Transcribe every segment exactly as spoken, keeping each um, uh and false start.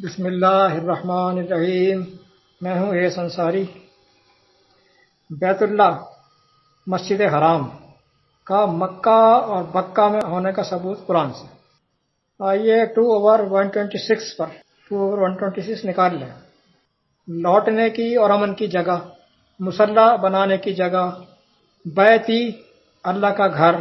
بسم اللہ الرحمن الرحیم۔ میں ہوں اے انصاری۔ بیت اللہ مسجد حرام کا مکہ اور بکہ میں ہونے کا ثبوت قرآن سے۔ آئیے two over one twenty six پر two over one twenty six نکال لیں۔ لوٹنے کی اور امن کی جگہ، مصلی بنانے کی جگہ، بیتی اللہ کا گھر،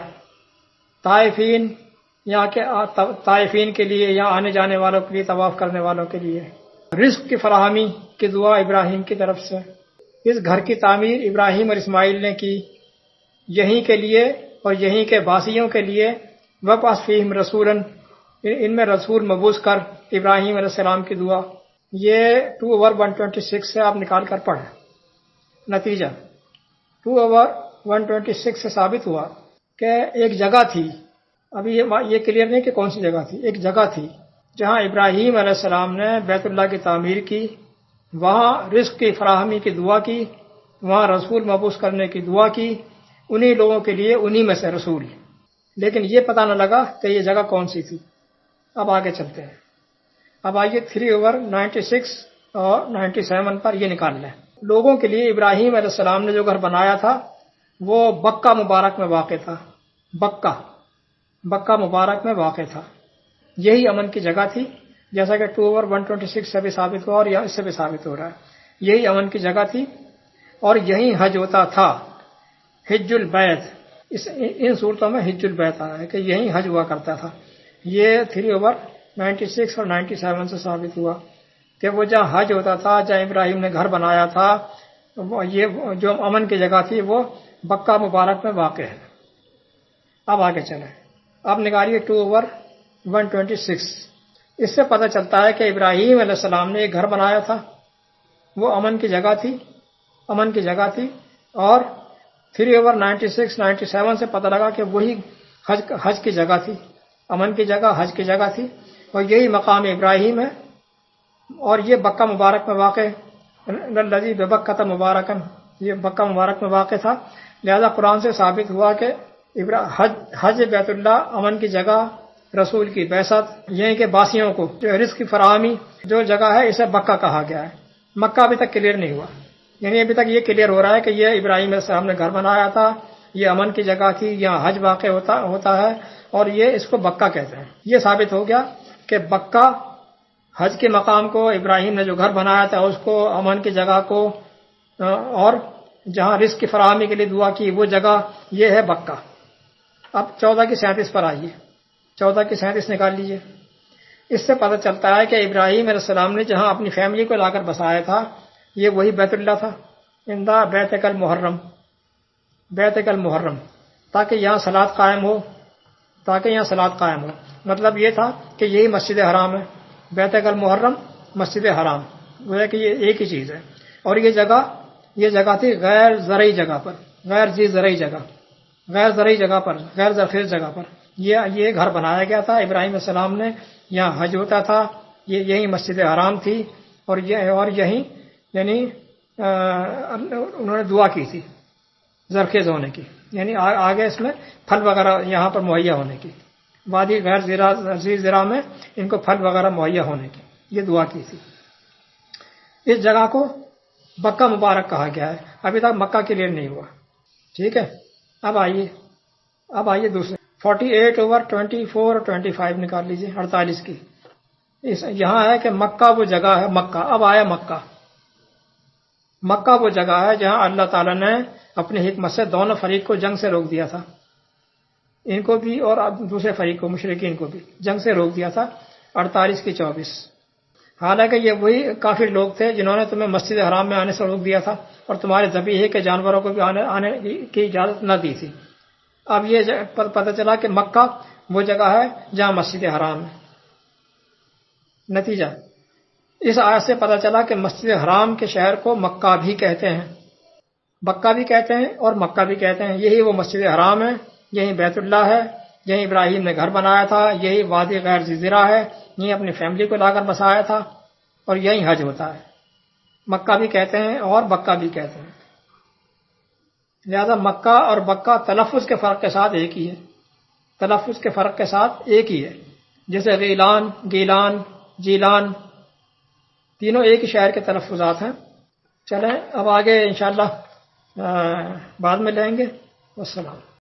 طائفین یہاں کے طائفین کے لیے، یہاں آنے جانے والوں کے لیے، طواف کرنے والوں کے لیے، رزق کی فراہمی کی دعا ابراہیم کی طرف سے۔ اس گھر کی تعمیر ابراہیم اور اسماعیل نے کی، یہیں کے لیے اور یہیں کے باسیوں کے لیے۔ وَبْعَثْ فِيهِمْ رَسُولًا، ان میں رسول مبعوث کر، ابراہیم علیہ السلام کی دعا۔ یہ two over one twenty six سے آپ نکال کر پڑھیں۔ نتیجہ two over one twenty six سے ثابت ہوا کہ ایک جگہ تھی، ابھی یہ کلیئر نہیں کہ کون سی جگہ تھی، ایک جگہ تھی جہاں ابراہیم علیہ السلام نے بیت اللہ کی تعمیر کی، وہاں رزق کی فراہمی کی دعا کی، وہاں رسول مبعوث کرنے کی دعا کی، انہی لوگوں کے لیے، انہی میں سے رسول۔ لیکن یہ پتہ نہ لگا کہ یہ جگہ کون سی تھی۔ اب آگے چلتے ہیں۔ اب آئیے تھری اوور نائنٹی سکس اور نائنٹی سیون پر یہ نکال لیں۔ لوگوں کے لیے ابراہیم علیہ السلام نے جو گھر بنایا تھا وہ بکہ مبارک میں واقع تھا۔ بکہ بکہ مبارک میں واقع تھا، یہی امن کی جگہ تھی، جیسا کہ two over one twenty six سے بھی ثابت ہوا اور اس سے بھی ثابت ہو رہا ہے۔ یہی امن کی جگہ تھی اور یہی حج ہوتا تھا، حج البیت۔ اس ان صورتوں میں حج البیت آیا ہے کہ یہی حج ہوا کرتا تھا۔ یہ تھری اوور نائنٹی سکس اور نائنٹی سیون سے ثابت ہوا کہ وہ جہاں حج ہوتا تھا، جہاں ابراہیم نے گھر بنایا تھا، یہ جو امن کی جگہ تھی وہ بکہ مبارک میں واقع ہے۔ اب آگے چلیں۔ اب نکالیے two over one twenty six. اس سے پتہ چلتا ہے کہ ابراہیم علیہ السلام نے ایک گھر بنایا تھا، وہ امن کی جگہ تھی، امن کی جگہ تھی، اور three over ninety six ninety seven سے پتہ لگا کہ وہی حج حج کی جگہ تھی، امن کی جگہ، حج کی جگہ تھی، اور یہی مقام ابراہیم ہے، اور یہ بکہ مبارک میں واقع، الذی ببکۃ مبارکا، یہ بکہ مبارک میں واقع تھا۔ لہذا قرآن سے ثابت ہوا کہ حج حج بیت اللہ، امن کی جگہ، رسول کی بعثت، یہیں کے باسیوں کو جو رزق کی فراہمی جو جگہ ہے، اسے بکہ کہا گیا ہے۔ مکہ ابھی تک کلیئر نہیں ہوا، یعنی ابھی تک یہ کلیئر ہو رہا ہے کہ یہ ابراہیم علیہ السلام نے گھر بنایا تھا، یہ امن کی جگہ تھی، یہاں حج واقع ہوتا ہوتا ہے، اور یہ اس کو بکہ کہتے ہیں۔ یہ ثابت ہو گیا کہ بکہ حج کے مقام کو، ابراہیم نے جو گھر بنایا تھا اس کو، امن کی جگہ کو، اور جہاں رزق کی فراہمی کے لیے دعا کی وہ جگہ، یہ ہے بکہ۔ اب چودہ کی سینتیس پر آئیے، چودہ کی سینتیس نکال لیجئے۔ اس سے پتہ چلتا ہے کہ ابراہیم علیہ السلام نے جہاں اپنی فیملی کو لا کر بسایا تھا، یہ وہی بیت اللہ تھا، اندا بیتک المحرم، بیتک المحرم، تاکہ یہاں صلاۃ قائم ہو، تاکہ یہاں صلاۃ قائم ہو۔ مطلب یہ تھا کہ یہی مسجد حرام ہے، بیتک المحرم، مسجد حرام، گویا کہ یہ ایک ہی چیز ہے۔ اور یہ جگہ یہ جگہ تھی غیر زرعی جگہ پر، غیر ذی زرعی جگہ، غیر زرعی جگہ پر، غیر زرخیز جگہ پر یہ یہ گھر بنایا گیا تھا ابراہیم علیہ السلام نے، یہاں حج ہوتا تھا، یہ یہی مسجد حرام تھی، اور یہ اور یہی یعنی انہوں نے دعا کی تھی زرخیز ہونے کی، یعنی آگے اس میں پھل وغیرہ یہاں پر مہیا ہونے کی، وادی غیر ذی زرع میں ان کو پھل وغیرہ مہیا ہونے کی یہ دعا کی تھی۔ اس جگہ کو بکہ مبارک کہا گیا ہے، ابھی تک مکہ کلیئر نہیں ہوا، ٹھیک ہے۔ اب آئیے اب آئیے دوسرے forty eight over twenty four اور ٹوینٹی فائیو نکال لیجیے، اڑتالیس کی۔ اس یہاں ہے کہ مکہ وہ جگہ ہے، مکہ، اب آیا مکہ۔ مکہ وہ جگہ ہے جہاں اللہ تعالیٰ نے اپنی حکمت سے دونوں فریق کو جنگ سے روک دیا تھا، ان کو بھی اور دوسرے فریق کو، مشرکین کو بھی جنگ سے روک دیا تھا۔ اڑتالیس کی چوبیس۔ حالانکہ یہ وہی کافر لوگ تھے جنہوں نے تمہیں مسجد حرام میں آنے سے روک دیا تھا اور تمہارے ذبیحے کے جانوروں کو بھی آنے آنے کی اجازت نہ دی تھی۔ اب یہ پتہ چلا کہ مکہ وہ جگہ ہے جہاں مسجد حرام ہے۔ نتیجہ اس آیت سے پتہ چلا کہ مسجد حرام کے شہر کو مکہ بھی کہتے ہیں، بکہ بھی کہتے ہیں اور مکہ بھی کہتے ہیں۔ یہی وہ مسجد حرام ہے، یہی بیت اللہ ہے، یہی ابراہیم نے گھر بنایا تھا، یہی وادی غیر ذی زرع ہے، یہی اپنی فیملی کو لا کر بسایا تھا، اور یہی حج ہوتا ہے۔ مکہ بھی کہتے ہیں اور بکہ بھی کہتے ہیں۔ لہذا مکہ اور بکہ تلفظ کے فرق کے ساتھ ایک ہی ہے، تلفظ کے فرق کے ساتھ ایک ہی ہے، جیسے غیلان، گیلان، جیلان، تینوں ایک ہی شہر کے تلفظات ہیں. چلیں اب آگے انشاءاللہ بعد میں لیں گے. والسلام.